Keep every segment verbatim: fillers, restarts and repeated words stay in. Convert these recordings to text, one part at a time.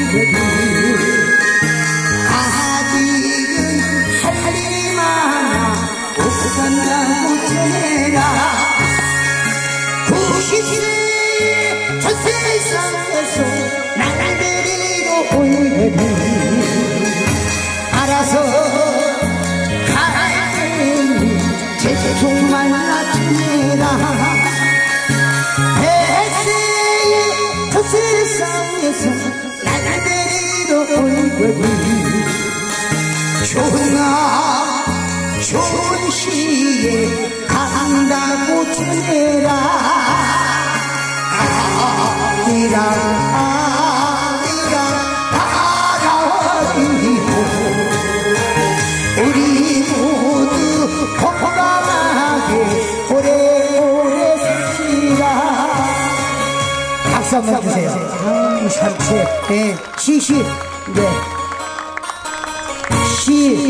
올거리 아직은 할 일이 많아 못 산다고 전해라 구십 세 저 세상에서 나를 데리러 올거리 알아서 가라니 제쪽 만나주라 백세의 저 세상에서 나를 데리러 올거리 좋으나 좋은 시에 간다고 전해라 아리랑 아리랑 바라리고 우리 모두 건강하게 오래오래 삽시다. 박수 한번 주세요. 아, 산책 네, 시시 네. 시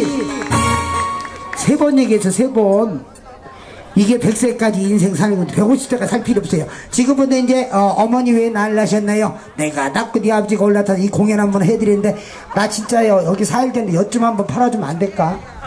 세 번 얘기해서 세 번 이게 백 세까지 인생 사는 건데 백오십 세까지 살 필요 없어요. 지금부터 이제 어, 어머니 왜 날 낳으셨나요? 내가 낳고 네 아버지가 올라타서 이 공연 한번 해드리는데 나 진짜요 여기 사 일 됐는데 엿 좀 한번 팔아주면 안 될까?